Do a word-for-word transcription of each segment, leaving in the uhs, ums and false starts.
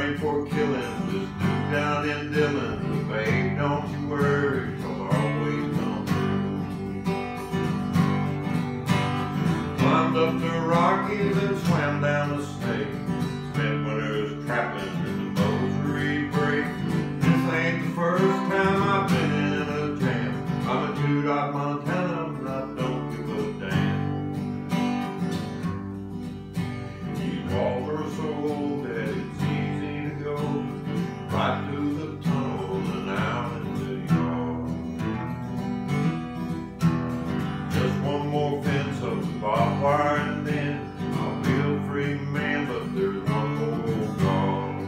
trained for killing. This dude down in Dillon. But babe, don't you worry, 'cause I'll always come through. Climbed up the Rockies and swam down the Snake. Spent winters trapping in the Mosary Break. This ain't the first time I've been in a jam. I'm a Twodot, Montana, and I don't give a damn. These walls are so old that it's easy to go right through the tunnel and out into the yard. Just one more fence of the barbed wire and then I'll be a free man, but there's one more guard.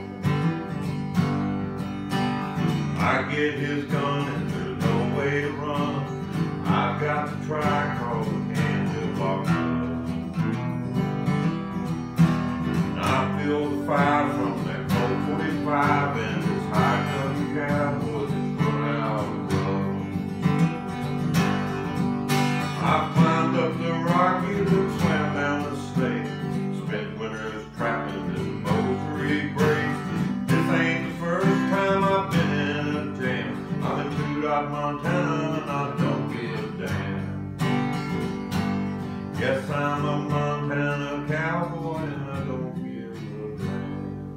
I get his gun and there's no way to run. I've got to try, 'cause I can't do locked up. And I feel the fire from that Colt forty-five and this high-gun cowboy that's run out of love. I climbed up the Rockies and swam down the State. Spent winters trapping in the Mosary Break. This ain't the first time I've been in a jam. I'm in Twodot, Montana, and I don't give a damn. Yes, I'm a Montana cowboy, and I don't give a damn.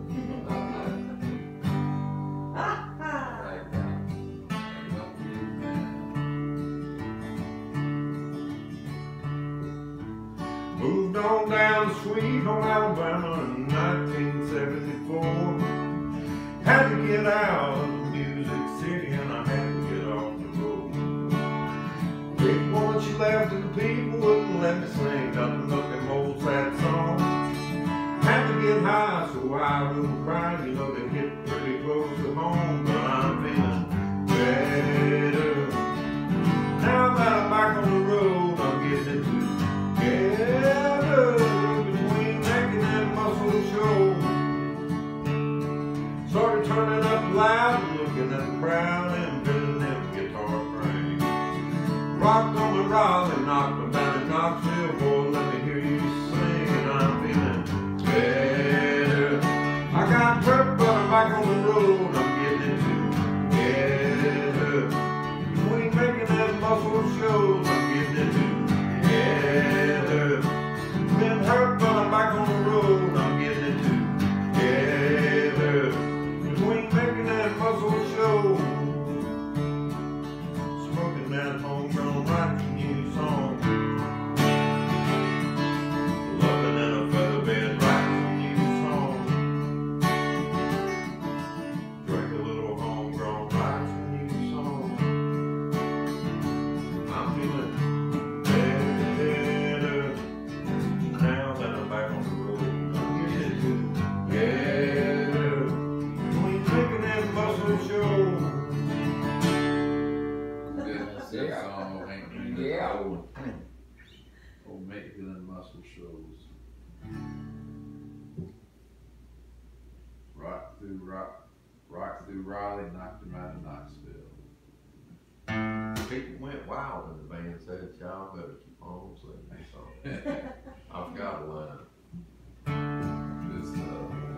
Moved on down to Sweet Home, Alabama in nineteen seventy-four. Had to get out of Music City and I had to get off the road. Big woman, she laughed at the people, wouldn't let me sing nothing but them old sad songs. Had to get high so I wouldn't cry, you know they hit pretty close to home. But I'm feeling better. Now that I'm back on the road, I'm getting it together. Between making that muscle show. Started turning up loud and looking at the crowd and feeling them guitar strings. Rocked on the Raleigh, knocked me down in Knoxville, boy, let me hear you sing, and I'm feeling better. I got hurt, but I'm back on the road, I'm getting it together. Between making that muscle shows, I'm getting it together. Been hurt, but I'm back on the road, I'm getting it together. Between making that muscle show, smoking that homegrown writing new song, loving in a feather bed writing new song, drink a little homegrown writing new song. I'm feeling better now that I'm back on the road. I'm getting together. Between making that muscle show. Yeah. Song, ain't me. Yeah. Old, old making muscle shows. Rock through rock, rock through Raleigh, knocked him out of Knoxville. People went wild and the band said, y'all better keep on singing this song. I forgot a line. This, uh,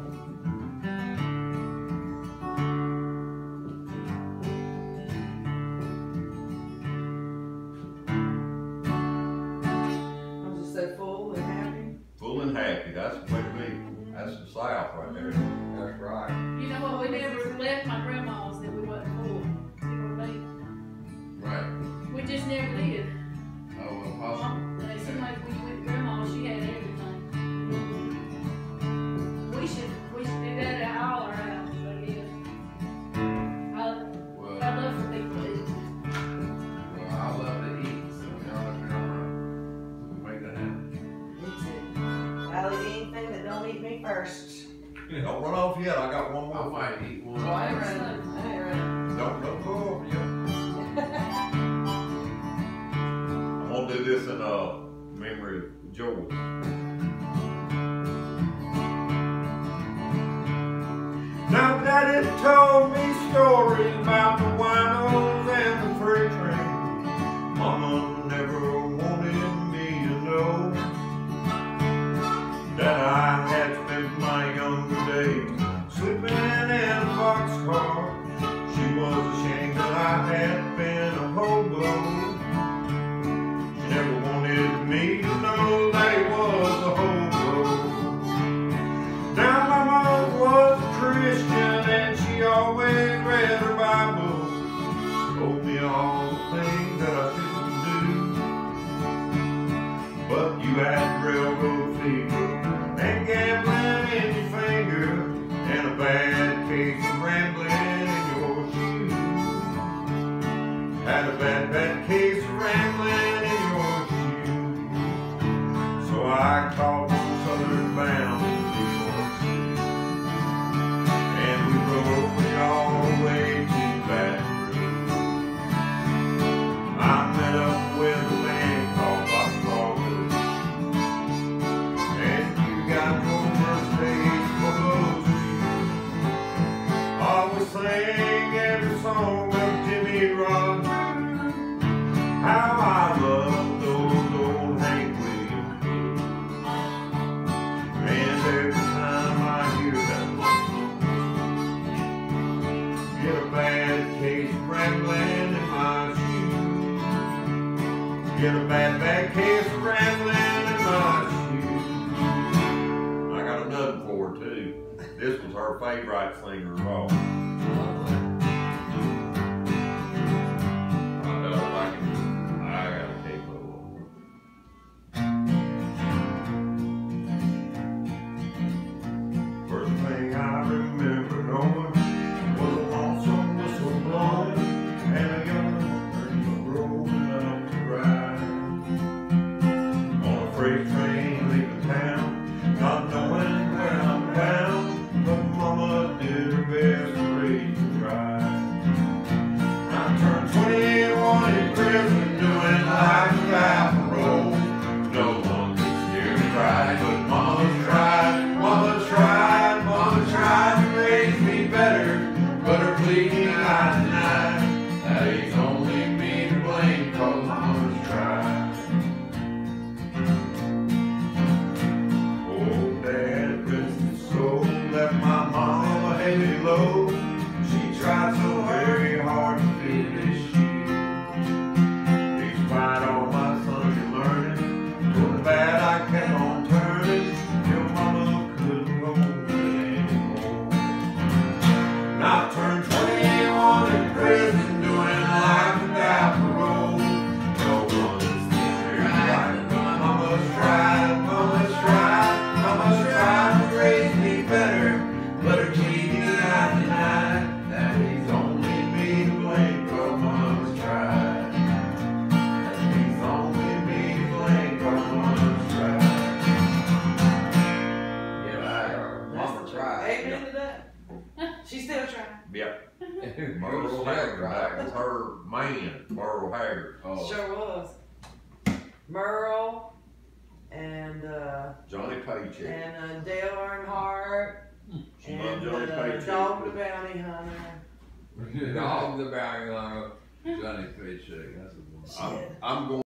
I'll just say full and happy. Full and happy, that's the way to be. That's the South right there. That's right. You know what? We never left my grandma's that we wasn't full. You know what I mean? right. We just never did. Oh, well, possible. And it seemed like when you went to grandma's, she had everything. We should, we should do that at all our houses, I guess. I, Well, I love for people to eat. well, I love to eat, so y'all let me know. We'll make that happen. Me too. I'll eat anything that don't eat me first. Don't run off yet, I got one I more. might eat one. Oh, I ain't running. I ain't running. Don't, don't go over yet. I'm gonna do this in uh, memory of George. Now Daddy told me stories about the winos and the freight train. Mama never wanted me to know that I had spent my younger days sleeping railroad fever, and gambling in your finger, and a bad case of rambling in your shoes. Had a bad, bad case of rambling in your shoes. So I called some southern bound divorce, and we rode it all the way to Baton Rouge. I met up with a man called Bob Crawford, and you got no birthdays for those shoes. Always sang every song of Jimmy Rogers. How I love those old Hank Williams blues. And every time I hear that song, get a bad case of rambling in my shoes. Get a bad, bad case of rambling in my shoes. I got another for her too. This was her favorite singer of all. Yep. Merle Haggard, that was her man, Merle Haggard. Oh. Sure was. Merle and uh, Johnny Paycheck. and uh, Dale Earnhardt She loved and Johnny uh, Paycheck. Dog the Bounty Hunter. Dog the bounty hunter, Johnny Paycheck. That's a good one. I'm, I'm going.